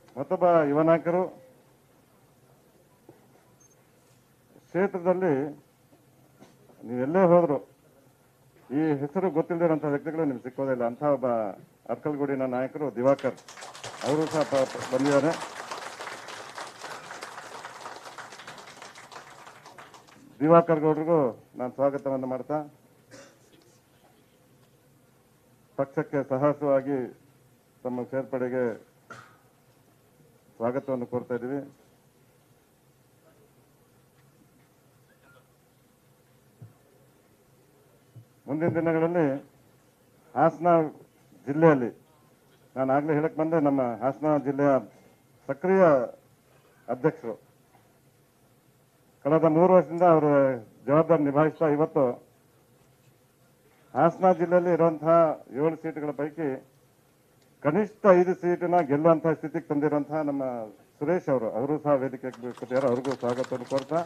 ಮತ್ತೊಬ್ಬ ಯುವ ನಾಯಕರು ಕ್ಷೇತ್ರದಲ್ಲಿ ನೀವೆಲ್ಲೇ ಹೋದ್ರು ಈ ಹೆಸರು ಗೊತ್ತಿಲ್ಲದಿರುವಂತಹ ವ್ಯಕ್ತಿಗಳು ನಿಮ್ಗೆ ಸಿಕ್ಕೋದಿಲ್ಲ. ಅಂತ ಒಬ್ಬ ಅರ್ಕಲ್ಗೂಡಿನ ನಾಯಕರು ದಿವಾಕರ್ ಅವರು ಸಹ ಬಂದಿದ್ದಾರೆ. ದಿವಾಕರ್ ಗೌಡರಿಗೂ ನಾನು ಸ್ವಾಗತವನ್ನು ಮಾಡ್ತಾ ಪಕ್ಷಕ್ಕೆ ಸಹಸವಾಗಿ ತಮ್ಮ ಸೇರ್ಪಡೆಗೆ ಸ್ವಾಗತವನ್ನು ಕೋರ್ತಾ ಇದ್ದೀವಿ. ಮುಂದಿನ ದಿನಗಳಲ್ಲಿ ಹಾಸನ ಜಿಲ್ಲೆಯಲ್ಲಿ ನಾನು ಆಗ್ಲೇ ಹೇಳಕ್ ಬಂದೆ, ನಮ್ಮ ಹಾಸನ ಜಿಲ್ಲೆಯ ಸಕ್ರಿಯ ಅಧ್ಯಕ್ಷರು ಕಳೆದ 3 ವರ್ಷದಿಂದ ಅವರು ಜವಾಬ್ದಾರಿ ನಿಭಾಯಿಸ್ತಾ ಇವತ್ತು ಹಾಸನ ಜಿಲ್ಲೆಯಲ್ಲಿ ಇರುವಂತಹ 7 ಸೀಟುಗಳ ಪೈಕಿ ಕನಿಷ್ಠ 5 ಸೀಟನ್ನ ಗೆಲ್ಲುವಂತಹ ಸ್ಥಿತಿಗೆ ತಂದಿರುವಂತಹ ನಮ್ಮ ಸುರೇಶ್ ಅವರು ಸಹ ವೇದಿಕೆಗೆ ಕೂತಿದ್ದಾರೆ. ಅವ್ರಿಗೂ ಸ್ವಾಗತವನ್ನು ಕೋರ್ತಾ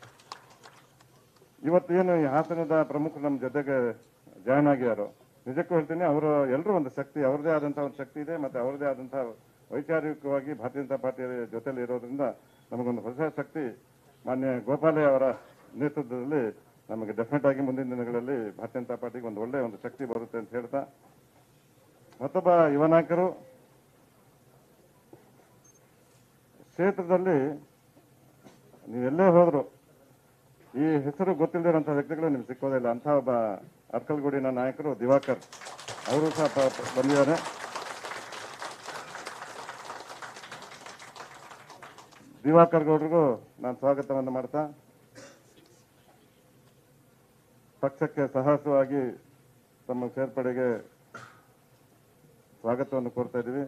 ಇವತ್ತು ಏನು ಈ ಹಾಸನದ ಪ್ರಮುಖರು ನಮ್ಮ ಜೊತೆಗೆ ಜಾಯ್ನ್ ಆಗ್ಯಾರೋ, ನಿಜಕ್ಕೂ ಹೇಳ್ತೀನಿ, ಅವರು ಎಲ್ಲರೂ ಒಂದು ಶಕ್ತಿ, ಅವ್ರದೇ ಆದಂತಹ ಒಂದು ಶಕ್ತಿ ಇದೆ. ಮತ್ತೆ ಅವ್ರದೇ ಆದಂತಹ ವೈಚಾರಿಕವಾಗಿ ಭಾರತೀಯ ಜನತಾ ಪಾರ್ಟಿಯ ಜೊತೆಲಿ ಇರೋದ್ರಿಂದ ನಮಗೊಂದು ಹೊಸ ಶಕ್ತಿ ಮಾನ್ಯ ಗೋಪಾಲಯ್ಯ ಅವರ ನೇತೃತ್ವದಲ್ಲಿ ನಮಗೆ ಡೆಫಿನೆಟ್ ಆಗಿ ಮುಂದಿನ ದಿನಗಳಲ್ಲಿ ಭಾರತೀಯ ಜನತಾ ಪಾರ್ಟಿಗೆ ಒಂದು ಒಳ್ಳೆಯ ಒಂದು ಶಕ್ತಿ ಬರುತ್ತೆ ಅಂತ ಹೇಳ್ತಾ ಮತ್ತೊಬ್ಬ ಯುವ ನಾಯಕರು ಕ್ಷೇತ್ರದಲ್ಲಿ ನೀವೆಲ್ಲೇ ಹೋದ್ರು ಈ ಹೆಸರು ಗೊತ್ತಿಲ್ಲದಿರುವಂತಹ ವ್ಯಕ್ತಿಗಳು ನಿಮ್ಗೆ ಸಿಕ್ಕೋದಿಲ್ಲ. ಅಂತ ಒಬ್ಬ ಅರ್ಕಲ್ಗೂಡಿನ ನಾಯಕರು ದಿವಾಕರ್ ಅವರು ಸಹ ಬಂದಿದ್ದಾರೆ. ದಿವಾಕರ್ ಗೌಡರಿಗೂ ನಾನು ಸ್ವಾಗತವನ್ನು ಮಾಡ್ತಾ ಪಕ್ಷಕ್ಕೆ ಸಹಸವಾಗಿ ತಮ್ಮ ಸೇರ್ಪಡೆಗೆ ಸ್ವಾಗತವನ್ನು ಕೋರ್ತಾ ಇದ್ದೀವಿ.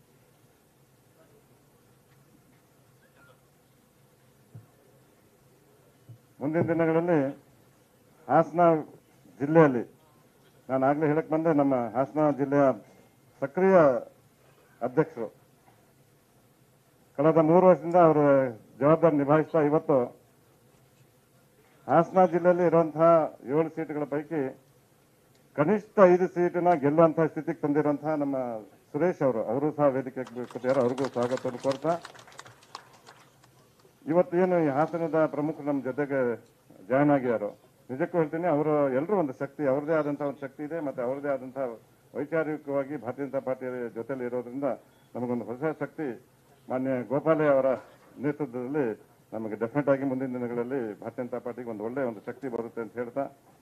ಮುಂದಿನ ದಿನಗಳಲ್ಲಿ ಹಾಸನ ಜಿಲ್ಲೆಯಲ್ಲಿ ನಾನು ಆಗ್ಲೇ ಹೇಳಕ್ ಬಂದೆ, ನಮ್ಮ ಹಾಸನ ಜಿಲ್ಲೆಯ ಸಕ್ರಿಯ ಅಧ್ಯಕ್ಷರು ಕಳೆದ 3 ವರ್ಷದಿಂದ ಅವರು ಜವಾಬ್ದಾರಿ ನಿಭಾಯಿಸ್ತಾ ಇವತ್ತು ಹಾಸನ ಜಿಲ್ಲೆಯಲ್ಲಿ ಇರುವಂತಹ 7 ಸೀಟುಗಳ ಪೈಕಿ ಕನಿಷ್ಠ 5 ಸೀಟನ್ನ ಗೆಲ್ಲುವಂತಹ ಸ್ಥಿತಿಗೆ ತಂದಿರುವಂತಹ ನಮ್ಮ ಸುರೇಶ್ ಅವರು ಸಹ ವೇದಿಕೆಗೆ ಕೂತಿದ್ದಾರೆ. ಅವ್ರಿಗೂ ಸ್ವಾಗತವನ್ನು ಕೋರ್ತಾ ಇವತ್ತು ಏನು ಈ ಹಾಸನದ ಪ್ರಮುಖರು ನಮ್ಮ ಜೊತೆಗೆ ಜಾಯ್ನ್ ಆಗ್ಯಾರೋ, ನಿಜಕ್ಕೂ ಹೇಳ್ತೀನಿ, ಅವರು ಎಲ್ಲರೂ ಒಂದು ಶಕ್ತಿ, ಅವ್ರದೇ ಆದಂತಹ ಒಂದು ಶಕ್ತಿ ಇದೆ. ಮತ್ತೆ ಅವ್ರದೇ ಆದಂತಹ ವೈಚಾರಿಕವಾಗಿ ಭಾರತೀಯ ಜನತಾ ಪಾರ್ಟಿಯ ಜೊತೆಲಿ ಇರೋದ್ರಿಂದ ನಮಗೊಂದು ಹೊಸ ಶಕ್ತಿ ಮಾನ್ಯ ಗೋಪಾಲಯ್ಯ ಅವರ ನೇತೃತ್ವದಲ್ಲಿ ನಮಗೆ ಡೆಫಿನೆಟ್ ಆಗಿ ಮುಂದಿನ ದಿನಗಳಲ್ಲಿ ಭಾರತೀಯ ಜನತಾ ಪಾರ್ಟಿಗೆ ಒಂದು ಒಳ್ಳೆಯ ಒಂದು ಶಕ್ತಿ ಬರುತ್ತೆ ಅಂತ ಹೇಳ್ತಾ